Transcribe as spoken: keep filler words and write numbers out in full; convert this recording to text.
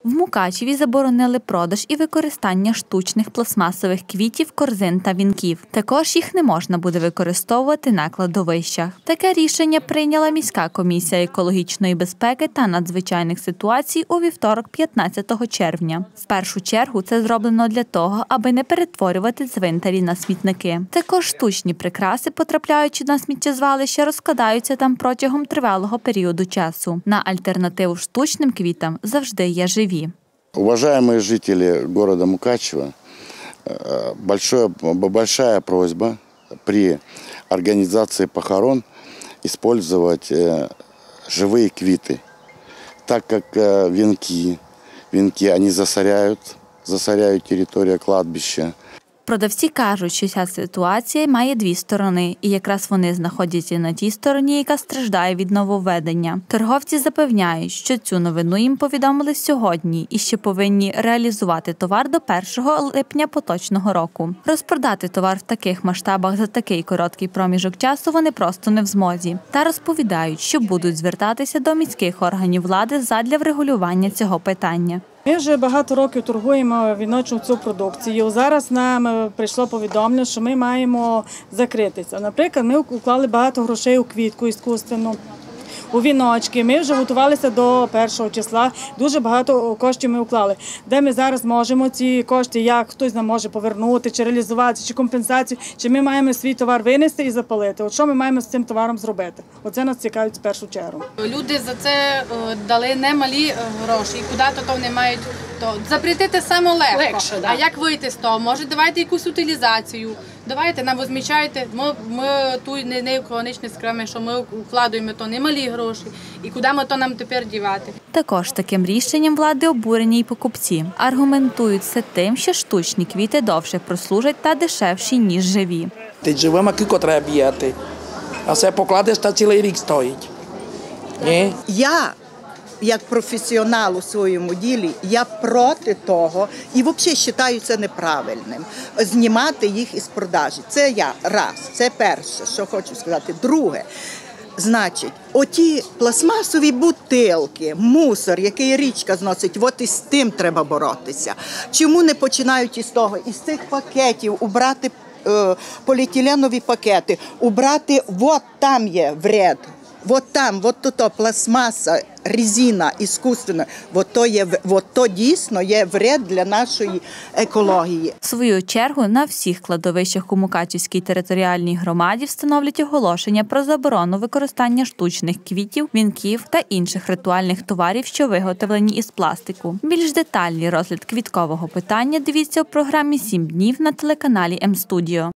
В Мукачеві заборонили продаж і використання штучних пластмасових квітів, корзин та вінків. Також їх не можна буде використовувати на кладовищах. Таке рішення прийняла міська комісія екологічної безпеки та надзвичайних ситуацій у вівторок, п'ятнадцятого червня. В першу чергу це зроблено для того, аби не перетворювати цвинтарі на смітники. Також штучні прикраси, потрапляючи на сміттєзвалище, розкладаються там протягом тривалого періоду часу. На альтернативу штучним квітам завжди є живі. Уважаемые жители города Мукачева, большое, большая просьба при организации похорон использовать живые квиты, так как венки, венки они засоряют, засоряют территорию кладбища. Продавці кажуть, що ця ситуація має дві сторони, і якраз вони знаходяться на тій стороні, яка страждає від нововведення. Торговці запевняють, що цю новину їм повідомили сьогодні і ще повинні реалізувати товар до першого липня поточного року. Розпродати товар в таких масштабах за такий короткий проміжок часу вони просто не в змозі. Та розповідають, що будуть звертатися до міських органів влади задля врегулювання цього питання. Ми вже багато років торгуємо віночну цю продукцію. Зараз нам прийшло повідомлення, що ми маємо закритися. Наприклад, ми уклали багато грошей у квітку іскусственну, у віночки. Ми вже готувалися до першого числа, дуже багато коштів ми уклали. Де ми зараз можемо ці кошти, як хтось нам може повернути, чи реалізувати, чи компенсацію, чи ми маємо свій товар винести і запалити. От що ми маємо з цим товаром зробити? Оце нас цікавить в першу чергу. Люди за це дали немалі гроші, і куди-то то вони мають. То запретити саме легко, Легше, да. А як вийти з того? Може, давайте якусь утилізацію, давайте нам возмічайте, ми, ми тут не, не екологічні скрами, що ми вкладаємо то немалі гроші, і куди ми то нам тепер дівати. Також таким рішенням влади обурені й покупці. Аргументують це тим, що штучні квіти довше прослужать та дешевші, ніж живі. Ти живемо, кілько треба б'яти, а це покладеш, та цілий рік стоїть. Ні? Я як професіонал у своєму ділі, я проти того і взагалі вважаю це неправильним, знімати їх із продажі. Це я, раз, це перше, що хочу сказати. Друге, значить, оті пластмасові бутилки, мусор, який річка зносить, от із тим треба боротися. Чому не починають із того? Із цих пакетів убрати е, поліетиленові пакети, убрати, от там є вред. Вот там, вот тут пластмаса, резина, іскусственна, вот то, є, вот то дійсно є вред для нашої екології. В свою чергу на всіх кладовищах у Мукачівській територіальній громаді встановлять оголошення про заборону використання штучних квітів, вінків та інших ритуальних товарів, що виготовлені із пластику. Більш детальний розгляд квіткового питання дивіться у програмі «Сім днів» на телеканалі М-Студіо.